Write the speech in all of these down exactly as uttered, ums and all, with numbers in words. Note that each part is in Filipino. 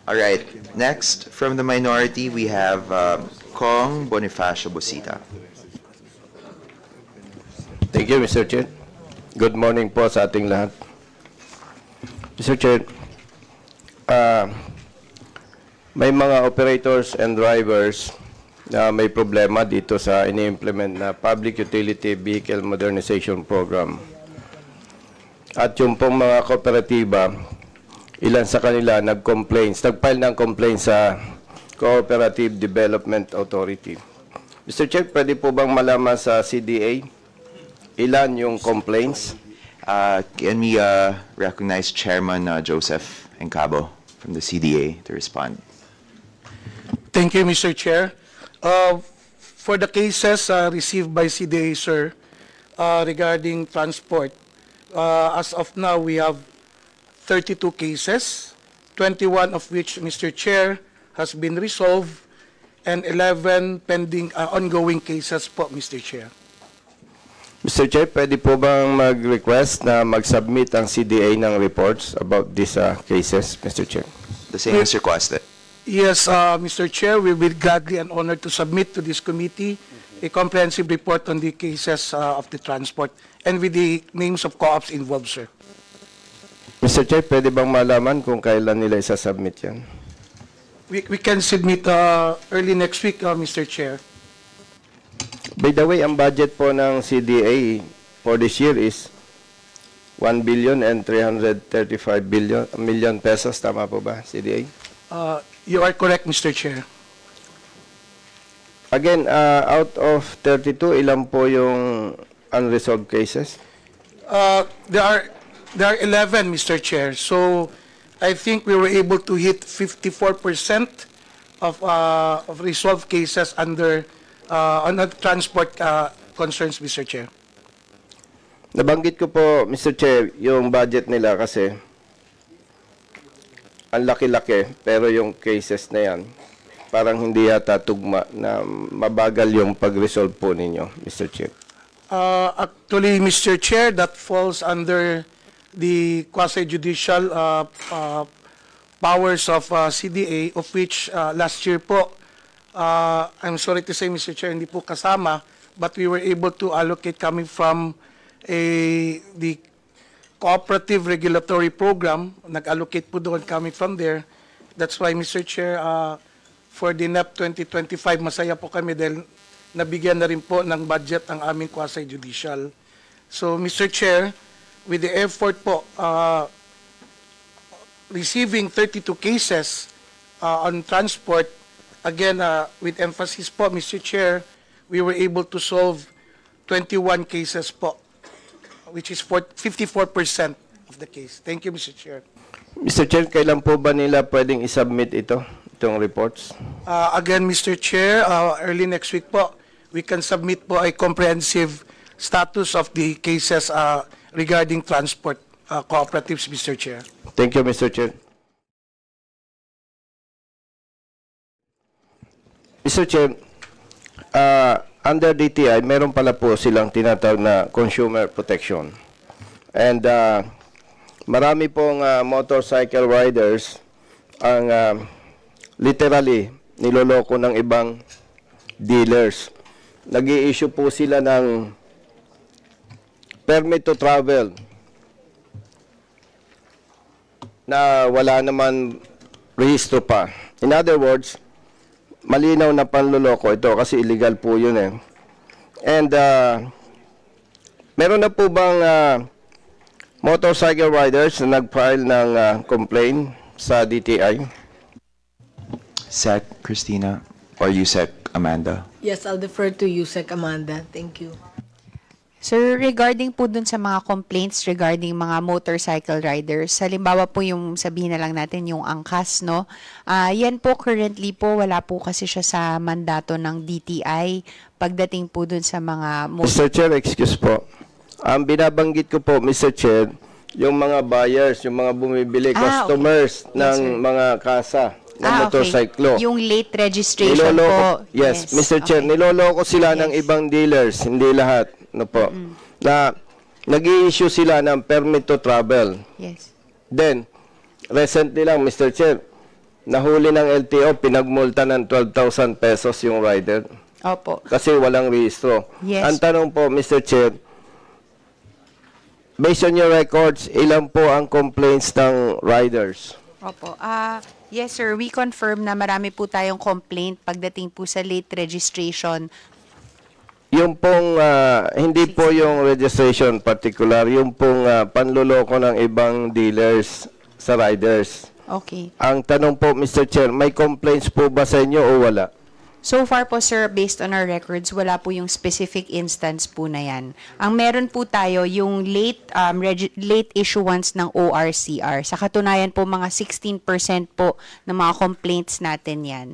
All right. Next, from the minority, we have um, Kong Bonifacio Busita. Thank you, Mister Chair. Good morning po sa ating lahat. Mister Chair, uh, may mga operators and drivers na may problema dito sa ini-implement na Public Utility Vehicle Modernization Program. At yung pong mga kooperatiba, ilan sa kanila nag-complaints, nag-file ng complaints sa Cooperative Development Authority. Mister Chair, pwede po bang malaman sa C D A ilan yung complaints? Uh, can we uh, recognize Chairman uh, Joseph Encabo from the C D A to respond? Thank you, Mister Chair. Uh, for the cases uh, received by C D A, sir, uh, regarding transport, uh, as of now, we have thirty-two cases, twenty-one of which, Mister Chair, has been resolved, and eleven pending uh, ongoing cases po, Mister Chair. Mister Chair, pwede po bang mag-request na mag-submit ang C D A ng reports about these uh, cases, Mister Chair? The same as requested. Yes, uh, Mister Chair, we will gladly and honored to submit to this committee a comprehensive report on the cases uh, of the transport and with the names of co-ops involved, sir. Mister Chair, pwede bang malaman kung kailan nila isa-submit yan? We, we can submit uh, early next week, uh, Mister Chair. By the way, ang budget po ng C D A for this year is one billion and three hundred thirty-five billion million pesos. Tama po ba, C D A? Uh, you are correct, Mister Chair. Again, uh, out of thirty-two, ilan po yung unresolved cases? Uh, there are there are eleven, Mister Chair. So I think we were able to hit fifty-four percent of uh, of resolved cases under uh, on the transport uh, concerns, Mister Chair. Nabanggit ko po, Mister Chair, yung budget nila kasi ang laki-laki, pero yung cases na yan, parang hindi yata tugma na mabagal yung pag-resolve po ninyo, Mister Chair. Uh, actually, Mister Chair, that falls under the quasi-judicial uh, uh, powers of uh, C D A, of which uh, last year po, uh, I'm sorry to say, Mister Chair, hindi po kasama, but we were able to allocate coming from a, the cooperative regulatory program, nag-allocate po doon coming from there. That's why, Mister Chair, uh, for the N E P twenty twenty-five, masaya po kami dahil nabigyan na rin po ng budget ang aming quasi-judicial. So, Mister Chair, with the effort po, uh, receiving thirty-two cases uh, on transport, again, uh, with emphasis po, Mister Chair, we were able to solve twenty-one cases po, which is fifty-four percent of the case. Thank you, Mister Chair. Mister Chair, kailan po ba nila pwedeng isubmit ito, itong reports? Uh, again, Mister Chair, uh, early next week po, we can submit po a comprehensive status of the cases uh, regarding transport uh, cooperatives, Mister Chair. Thank you, Mister Chair. Mister Chair, uh, under D T I, meron pala po silang tinatawag na consumer protection. And uh, marami pong uh, motorcycle riders ang uh, literally niloloko ng ibang dealers. Nag-i-issue po sila ng permit to travel na wala naman rehistro pa. In other words, malinaw na panloloko ito kasi illegal po yun eh. And uh, meron na po bang uh, motorcycle riders na nag-file ng uh, complaint sa D T I? Sec Christina or Yusek Amanda? Yes, I'll defer to Yusek Amanda. Thank you. Sir, regarding po dun sa mga complaints regarding mga motorcycle riders, halimbawa po yung sabihin na lang natin yung angkas, no? Uh, yan po currently po, wala po kasi siya sa mandato ng D T I pagdating po dun sa mga... Mister Chair, excuse po. Ang binabanggit ko po, Mister Chair, yung mga buyers, yung mga bumibili, ah, customers okay. ng yes, mga kasa ng ah, motorcyclo. Okay. Yung late registration niloloko, po. Yes, yes, Mister Okay. Chair, niloloko sila yes. ng ibang dealers, hindi lahat. No po. Mm-hmm. Na nag-i-issue sila ng permit to travel. Yes. Then, recently lang, Mister Chair, nahuli ng L T O, pinagmulta ng twelve thousand pesos yung rider Opo. kasi walang rehistro. Yes. Ang tanong po, Mister Chair, based on your records, ilan po ang complaints ng riders? Opo. Ah, yes sir, we confirm na marami po tayong complaint pagdating po sa late registration. Yung pong, ah, hindi po yung registration particular, yung pong ah, panluloko ng ibang dealers sa riders. Okay. Ang tanong po, Mister Chair, may complaints po ba sa inyo o wala? So far po sir, based on our records, wala po yung specific instance po na yan. Ang meron po tayo yung late um, regi- late issuance ng O R C R. Sa katunayan po, mga sixteen percent po ng mga complaints natin yan.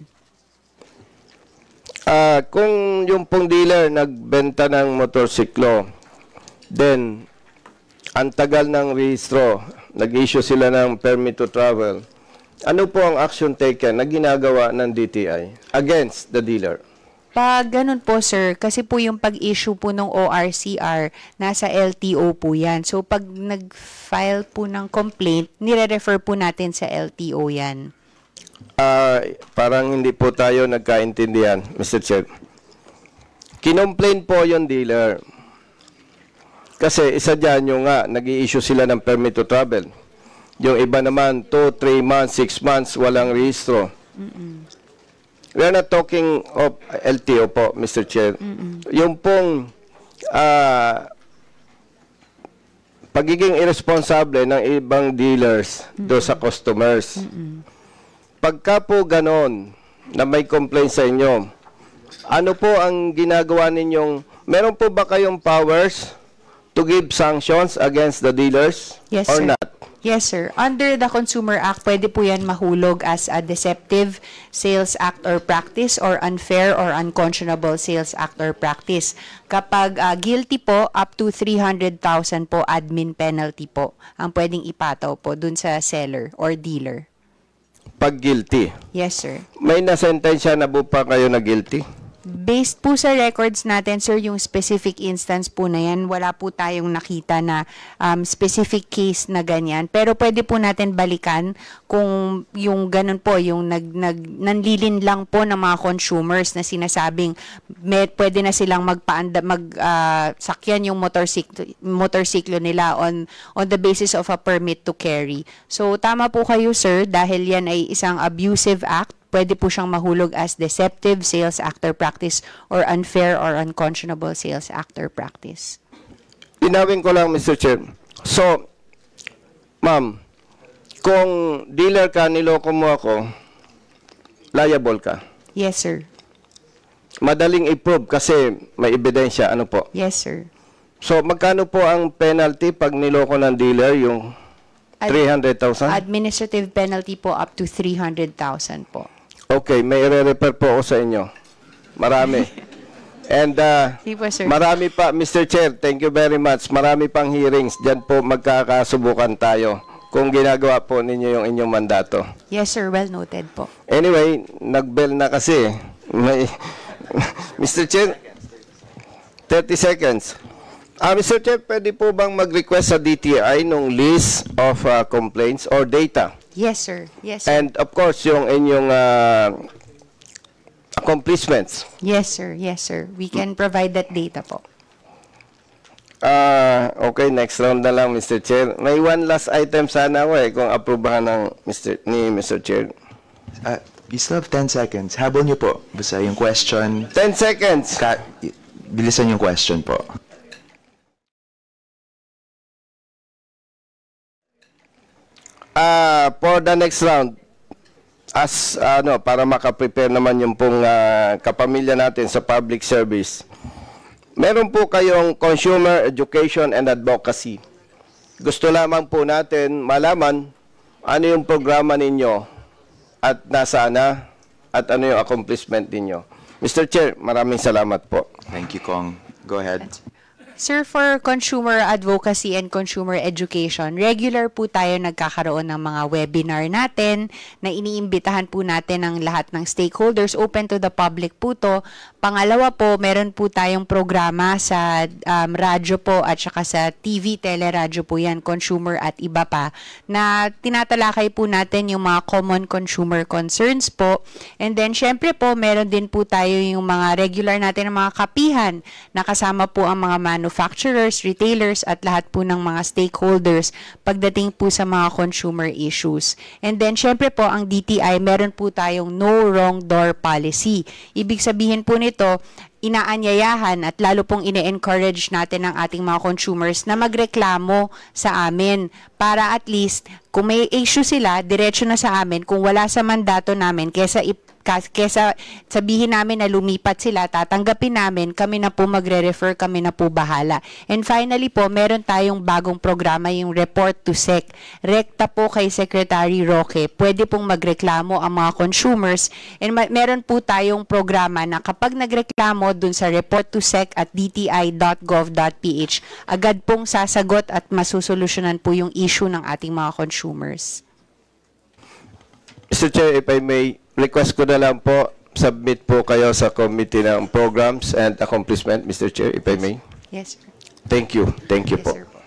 Ah, kung yung pong dealer nagbenta ng motorsiklo, then ang tagal ng rehistro, nag-issue sila ng permit to travel, ano po ang action taken na ginagawa ng D T I against the dealer? Pag ganun po sir, kasi po yung pag-issue po ng O R C R, nasa L T O po yan. So pag nag-file po ng complaint, nire-refer po natin sa L T O yan. Ah, parang hindi po tayo nagkaintindihan, Mister Chair. Kinomplain po yung dealer. Kasi isa dyan yung nga, nag-i-issue sila ng permit to travel. Yung iba naman, two, three months, six months, walang rehistro. Mm-mm. We are not talking of L T O po, Mister Chair. Mm-mm. Yung pong ah, pagiging irresponsible ng ibang dealers do sa customers. Mm-mm. Pagka po ganon na may complaint sa inyo, ano po ang ginagawa ninyong, meron po ba kayong powers to give sanctions against the dealers Yes, or sir. not? Yes, sir. Under the Consumer Act, pwede po yan mahulog as a deceptive sales act or practice or unfair or unconscionable sales act or practice. Kapag ah, guilty po, up to three hundred thousand po admin penalty po ang pwedeng ipataw po dun sa seller or dealer. Pag guilty. Yes, sir. May nasentensya na po pa kayo na guilty? Based po sa records natin, sir, yung specific instance po na yan, wala po tayong nakita na um, specific case na ganyan. Pero pwede po natin balikan kung yung ganun po, yung nag, nag, nanlilin lang po ng mga consumers na sinasabing may, pwede na silang magpaanda, mag, uh, sakyan yung motorsiklo, motorsiklo nila on, on the basis of a permit to carry. So, tama po kayo, sir, dahil yan ay isang abusive act. Pwede po siyang mahulog as deceptive sales act or practice or unfair or unconscionable sales act or practice. Linawin ko lang, Mister Chair. So, ma'am, kung dealer ka, niloko mo ako, liable ka. Yes, sir. Madaling i-prove kasi may ebidensya. Ano po? Yes, sir. So, magkano po ang penalty pag niloko ng dealer, yung Ad- three hundred thousand? Administrative penalty po up to three hundred thousand po. Okay, may i-refer po ako sa inyo. Marami. And uh, Hindi po, sir. marami pa, Mister Chair, thank you very much. Marami pang hearings. Diyan po magkakasubukan tayo kung ginagawa po ninyo yung inyong mandato. Yes, sir. Well noted po. Anyway, nag-bell na kasi. May Mister Chair, thirty seconds. Ah, Mister Chair, pwede po bang mag-request sa D T I nung list of uh, complaints or data? Yes, sir. Yes, sir. And of course, yung inyong uh, accomplishments. Yes, sir. Yes, sir. We can provide that data po. Ah, okay, next round na lang, Mister Chair. May one last item sana ako eh, kung aprobahan ng Mister ni Mister Chair. Uh, you still have ten seconds. Habol niyo po. Basta yung question. ten seconds. Ka bilisan yung question po. Ah, for the next round, as ano, para makaprepare naman yung pong ah, kapamilya natin sa public service, meron po kayong consumer education and advocacy. Gusto lamang po natin malaman ano yung programa ninyo at nasaan na at ano yung accomplishment ninyo. Mister Chair, maraming salamat po. Thank you, Kong. Go ahead. Sir, for consumer advocacy and consumer education, regular po tayo nagkakaroon ng mga webinar natin na iniimbitahan po natin ang lahat ng stakeholders. Open to the public po to. Pangalawa po, meron po tayong programa sa um, radyo po at saka sa T V, teleradyo po yan, consumer at iba pa, na tinatalakay po natin yung mga common consumer concerns po. And then, syempre po, meron din po tayo yung mga regular natin ng mga kapihan na kasama po ang mga manufacturers, retailers, at lahat po ng mga stakeholders pagdating po sa mga consumer issues. And then, syempre po, ang D T I, meron po tayong no wrong door policy. Ibig sabihin po nito, inaanyayahan at lalo pong ine-encourage natin ang ating mga consumers na magreklamo sa amin para at least kung may issue sila, diretso na sa amin. Kung wala sa mandato namin, kesa ip kesa sabihin namin na lumipat sila, tatanggapin namin, kami na po magre-refer, kami na po bahala. And finally po, meron tayong bagong programa, yung Report to S E C. Rekta po kay Secretary Roque. Pwede pong magreklamo ang mga consumers. And meron po tayong programa na kapag nagreklamo dun sa Report to S E C at d t i dot gov dot p h, agad pong sasagot at masusolusyonan po yung issue ng ating mga consumers. Mister Chair, if I may, request ko na lang po, submit po kayo sa committee ng programs and accomplishment, Mister Chair, if I may. Yes, sir. Thank you. Thank you Yes, po. sir.